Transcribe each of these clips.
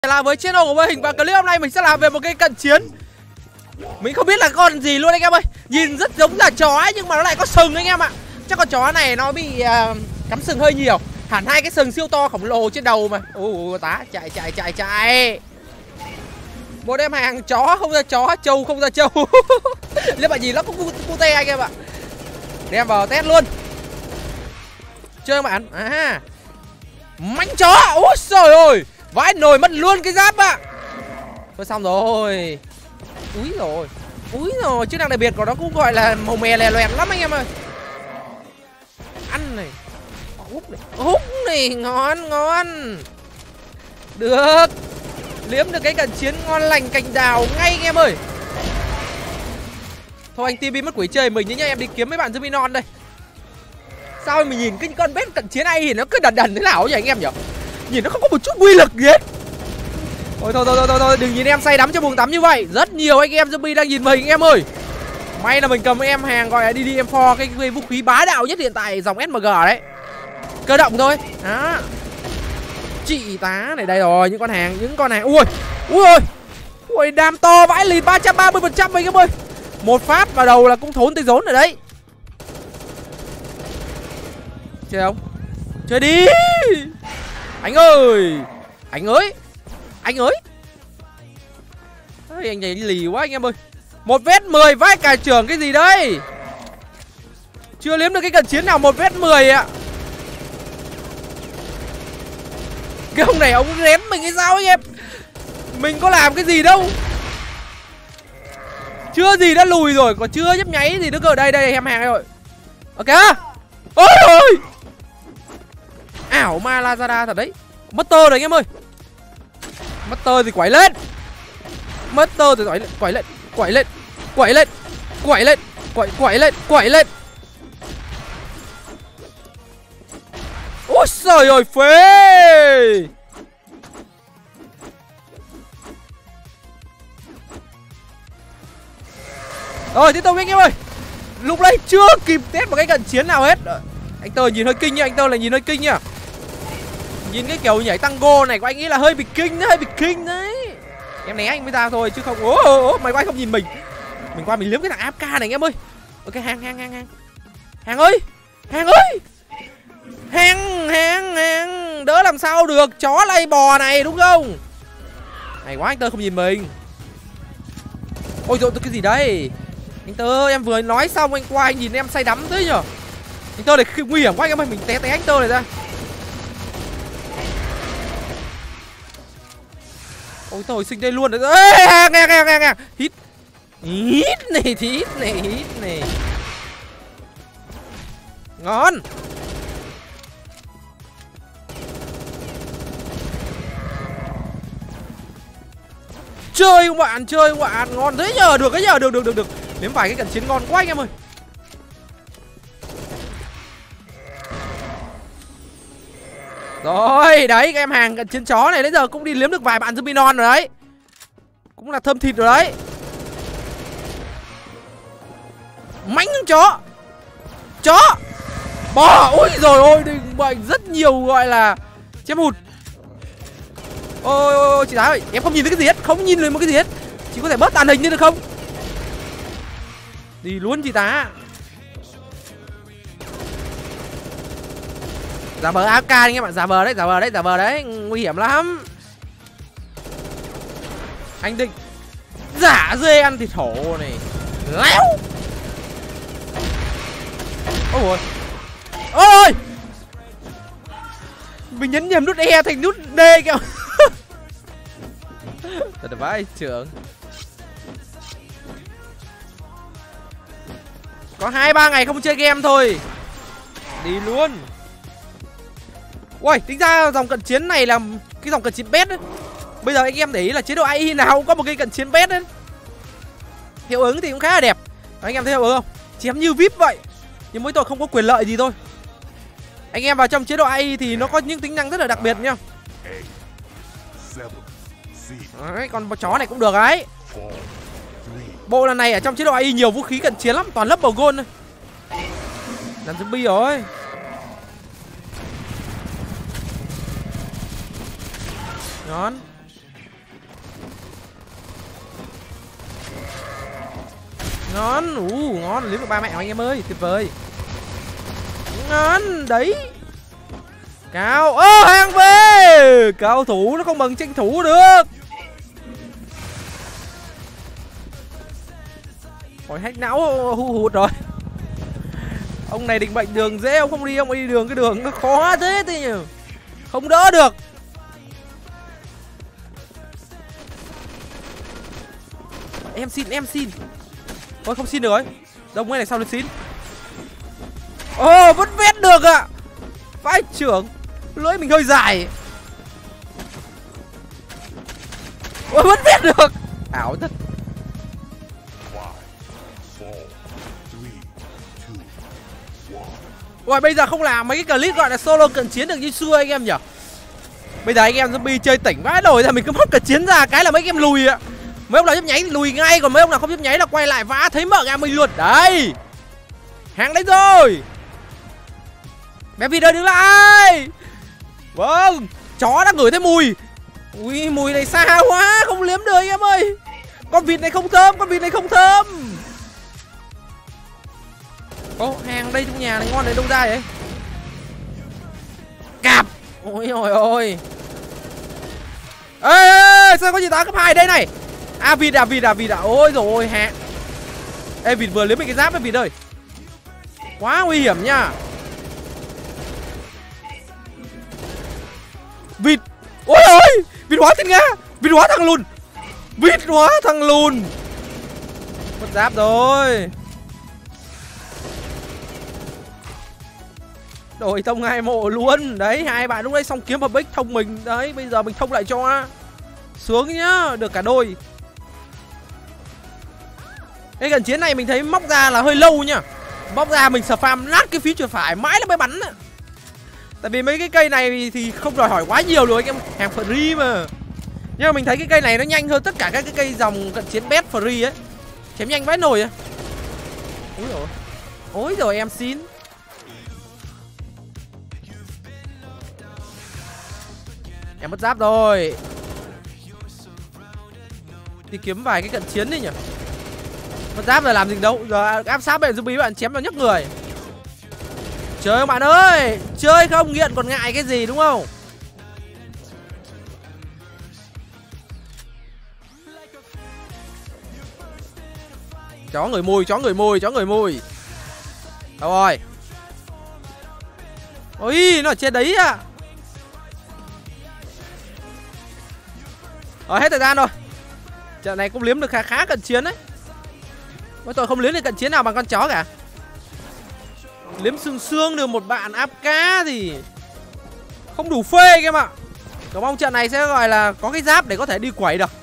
Là với channel của Hình, và clip hôm nay mình sẽ làm về một cái cận chiến. Mình không biết là con gì luôn anh em ơi. Nhìn rất giống là chó ấy, nhưng mà nó lại có sừng anh em ạ. Chắc con chó này nó bị cắm sừng hơi nhiều. Hẳn hai cái sừng siêu to khổng lồ trên đầu mà. Ôi tá, chạy. Một em hàng chó không ra chó, trâu không ra trâu. Nếu bạn nhìn nó cũng cute anh em ạ. Đem vào test luôn. Chơi bạn. Mánh chó. Ôi trời ơi, vãi nồi mất luôn cái giáp ạ. Thôi xong rồi. Úi rồi, chức năng đặc biệt của nó cũng gọi là màu mè lè loẹt lắm anh em ơi. Ăn này. Hút này, ngon. Được. Liếm được cái cận chiến ngon lành cành đào ngay anh em ơi. Thôi anh TV mất quỷ chơi mình nhá, em đi kiếm mấy bạn zombie non đây. Sao mình nhìn cái con bét cận chiến này thì nó cứ đần thế nào nhỉ anh em nhỉ? Nhìn nó không có một chút uy lực gì hết. Thôi đừng nhìn em say đắm trong buồng tắm như vậy. Rất nhiều anh em zombie đang nhìn mình anh em ơi. May là mình cầm em hàng gọi là DDM4, cái vũ khí bá đạo nhất hiện tại dòng SMG đấy. Cơ động thôi. Đó. Chị tá này, đây rồi, những con hàng. Ui, đam to vãi lìn 330% anh em ơi. Một phát vào đầu là cũng thốn tới rốn rồi đấy. Chơi không? Chơi đi. Anh ơi. Đấy, anh này lì quá anh em ơi. 1v10 vãi cả trưởng cái gì đây? Chưa liếm được cái cận chiến nào 1v10 ạ. Cái ông này ông rén mình hay sao anh em? Mình có làm cái gì đâu. Chưa gì đã lùi rồi, còn chưa nhấp nháy gì nữa cơ. Đây em hàng rồi. Ok. Ôi. Ảo ma Lazada thật đấy. Mất tơ rồi anh em ơi. Mất tơ thì quẩy lên. Quẩy lên. Ôi trời ơi, phê. Rồi tiếp tục anh em ơi. Lúc đấy chưa kịp test một cái cận chiến nào hết. Anh Tơ nhìn hơi kinh nha, Nhìn cái kiểu nhảy tango này của anh ấy là hơi bị kinh đấy. Em né anh mới ra thôi chứ không. Mày quay không nhìn mình. Mình qua mình liếm cái thằng AFK này anh em ơi. Ok, hàng ơi. Hàng đỡ làm sao được, chó lay bò này đúng không? Hay quá, anh Tơ không nhìn mình. Ôi dồi, cái gì đây? Anh Tơ, em vừa nói xong anh qua anh nhìn em say đắm thế nhở? Anh Tơ này nguy hiểm quá anh em ơi, mình té anh Tơ này ra. Ôi thôi, sinh đây luôn rồi. Ê, nghe. Hít này. Ngon. Chơi không bạn, ngon thế nhờ, được. Nếm vài cái cận chiến ngon quá anh em ơi. Rồi, đấy, các em hàng cận chiến chó này đến giờ cũng đi liếm được vài bạn zombie non rồi đấy. Cũng là thơm thịt rồi đấy. Mánh chó. Bò, ôi rồi ôi, bệnh rất nhiều gọi là chém hụt. Ôi chị Thái ơi, em không nhìn thấy cái gì hết, không nhìn lên một cái gì hết. Chị có thể bớt tàn hình đi được không? Đi luôn chị Tá. Giả vờ AFK anh em bạn, giả vờ đấy, nguy hiểm lắm. Anh định giả dê ăn thịt hổ này. Léo. Ôi. Mình nhấn nhầm nút E thành nút D kìa. Thật vãi trưởng. Có 2-3 ngày không chơi game thôi. Đi luôn. Ui, tính ra dòng cận chiến này là cái dòng cận chiến bét đấy. Bây giờ anh em để ý là chế độ AI nào cũng có một cái cận chiến bét đấy. Hiệu ứng thì cũng khá là đẹp. Anh em thấy hiệu ứng không? Chém như VIP vậy. Nhưng mỗi tội không có quyền lợi gì thôi. Anh em vào trong chế độ AI thì nó có những tính năng rất là đặc biệt nhá. Đấy, con chó này cũng được đấy. Bộ lần này ở trong chế độ AI nhiều vũ khí cận chiến lắm, toàn lớp bầu gold thôi. Làm zombie rồi. Ngon. Ngon. Ngon, liếm được 3 mẹ anh em ơi, tuyệt vời. Ngon, đấy. Cao. Hàng về. Cao thủ nó không bằng tranh thủ được. Hỏi hack não hụt rồi. Ông này định bệnh đường dễ, ông không đi, ông đi đường cái đường nó khó thế thì không đỡ được. Em xin. Ôi không xin được rồi. Đông ngay này sao được xin. Vẫn vét được ạ. Vãi trưởng. Lưỡi mình hơi dài. Vẫn vét được. Ảo thật. Ôi bây giờ không làm mấy cái clip gọi là solo cận chiến được như xưa anh em nhỉ. Bây giờ anh em zombie chơi tỉnh vãi nổi ra, mình cứ móc cận chiến ra cái là mấy em lùi ạ. Mấy ông nào nhấp nháy thì lùi ngay, còn mấy ông nào không nhấp nháy là quay lại vã thấy mở ra mình luôn. Đấy. Hàng đấy rồi. Bé vịt ơi đứng lại. Vâng. Chó đã ngửi thấy mùi. Ui mùi này xa quá, không liếm được anh em ơi. Con vịt này không thơm, hàng đây trong nhà này ngon đấy đâu ra vậy? Cạp. Ôi ôi ôi. Ê, sao có gì tá cấp 2 đây này? Vịt à. Ôi rồi ôi hả. Ê vịt vừa liếm mình cái giáp với vịt ơi. Quá nguy hiểm nha. Vịt. Ôi ôi, vịt hóa thiên nga. Vịt hóa thằng lùn. Mất giáp rồi. Đổi thông 2 mộ luôn. Đấy, hai bạn lúc đấy xong kiếm hợp bích thông mình. Đấy, bây giờ mình thông lại cho. Sướng nhá, được cả đôi. Cái gần chiến này mình thấy móc ra là hơi lâu nhá. Móc ra mình spam nát cái phím chuột phải mãi nó mới bắn. Tại vì mấy cái cây này thì không đòi hỏi quá nhiều rồi anh em, hàng free mà. Nhưng mà mình thấy cái cây này nó nhanh hơn tất cả các cái cây dòng cận chiến best free ấy. Chém nhanh vãi nồi á. Ôi rồi em xin. Em mất giáp rồi. Đi kiếm vài cái cận chiến đi nhỉ. Mất giáp rồi làm gì đâu. Giờ áp sát bên zombie bạn chém vào nhấc người. Chơi không bạn ơi. Chơi không nghiện còn ngại cái gì đúng không? Chó người mùi. Đâu rồi. Ôi nó ở trên đấy à. Hết thời gian rồi. Trận này cũng liếm được khá cận chiến đấy. Mỗi tội không liếm được cận chiến nào bằng con chó cả. Liếm xương được một bạn áp cá thì không đủ phê em ạ. Cầu mong trận này sẽ gọi là có cái giáp để có thể đi quẩy được.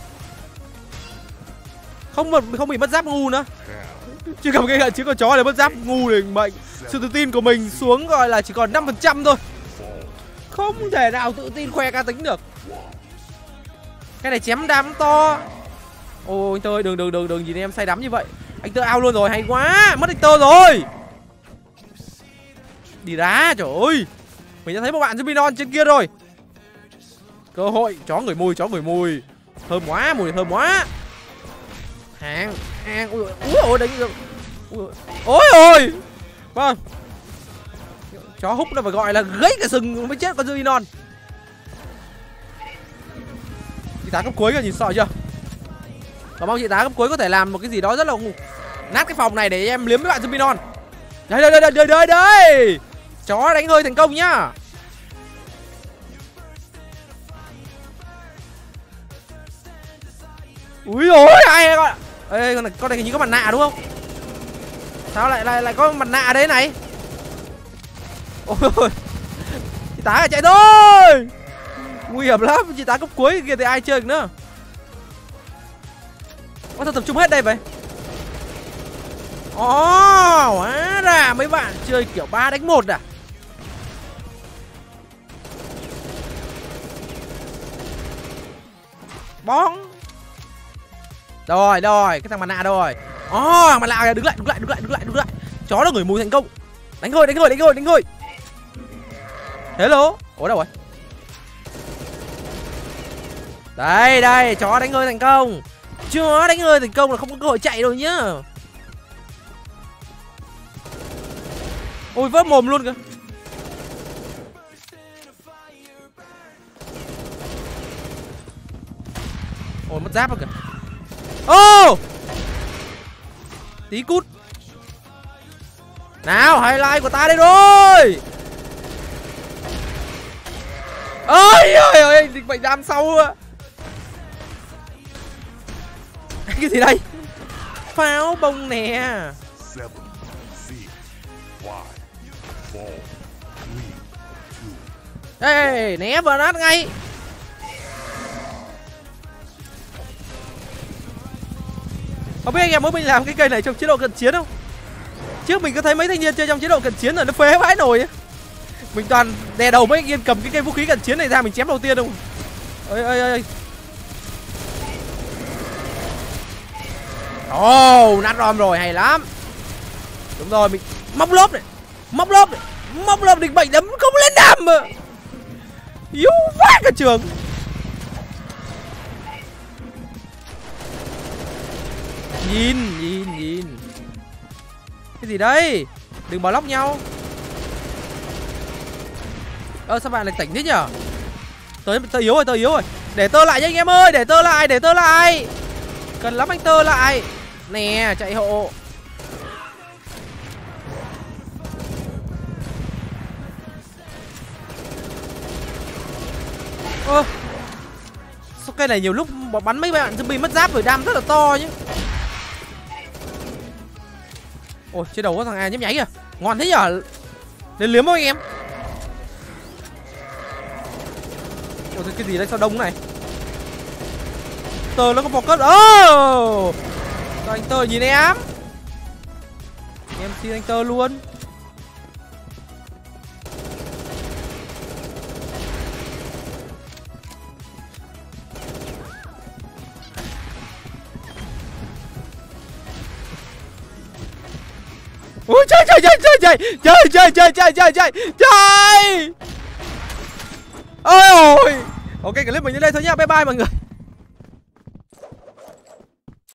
Không bị mất giáp ngu nữa. Chứ cầm cái cận chiến con chó này mất giáp ngu thì mệnh. Sự tự tin của mình xuống gọi là chỉ còn 5% thôi. Không thể nào tự tin khoe cá tính được. Cái này chém đám to. Ôi anh Tơ đừng nhìn em say đắm như vậy. Anh Tơ ao luôn rồi, hay quá. Mất anh Tơ rồi. Đi đá, trời ơi. Mình đã thấy một bạn zombie non trên kia rồi. Cơ hội, chó ngửi mùi. Thơm quá, mùi thơm quá. Hàng. Ui đánh được. Ôi ôi. Vâng. Chó húc nó phải gọi là gãy cả sừng mới chết con zombie non. Chị tá cấp cuối kìa, nhìn sợ chưa? Còn mong chị tá cấp cuối có thể làm một cái gì đó rất là nát cái phòng này để em liếm với bạn zombie non. Đây. Chó đánh hơi thành công nhá. Úi ôi ai con. Ê con này hình như có mặt nạ đúng không? Sao lại có mặt nạ đấy này? Ôi. Chị tá chạy thôi. Nguy hiểm lắm, chị tá cấp cuối kia thì ai chơi được nữa. Sao tập trung hết đây vậy? Hóa ra mấy bạn chơi kiểu 3 đánh 1 à? Bóng. Rồi, cái thằng mặt nạ đâu rồi? Mặt nạ kìa, đứng lại. Chó nó ngửi mùi thành công. Đánh thôi. Hello. Ủa đâu rồi? Đây, chó đánh hơi thành công. Chó đánh hơi thành công là không có cơ hội chạy đâu nhá. Ôi vỡ mồm luôn kìa. Ôi mất giáp rồi kìa. Ô tí cút. Nào highlight của ta đây rồi. Ôi ơi ơi, dịch bệnh đam sau à. Cái gì đây? Pháo bông nè. Ê, né vào nát ngay. Không biết anh em mới mình làm cái cây này trong chế độ cận chiến không? Trước mình có thấy mấy thanh niên chơi trong chế độ cận chiến là nó phế vãi nồi ấy. Mình toàn đè đầu mấy anh em cầm cái cây vũ khí cận chiến này ra mình chém đầu tiên không? Ơi ơi ơi. Ồ, nát rom rồi, hay lắm. Đúng rồi, mình móc lốp này. Móc lốp này. Móc lốp địch bệnh đấm không lên đam mà. Yếu vãi cả trường. Nhìn. Cái gì đây? Đừng bỏ lóc nhau. Sao bạn lại tỉnh thế nhở? Tớ yếu rồi. Để tơ lại nha anh em ơi, để tơ lại. Cần lắm anh tơ lại. Nè, chạy hộ. Sao cây này nhiều lúc bắn mấy bạn zombie mất giáp rồi đam rất là to chứ. Ôi trên đầu có thằng A nhấp nháy kìa. Ngon thế nhở. Lên liếm không anh em? Ôi cái gì đây sao đông này? Tơ nó có focus. Anh tơ nhìn em. Em xin anh tơ luôn. Ui chơi. Ôi. Ok clip mình đến đây thôi nhá. Bye bye mọi người.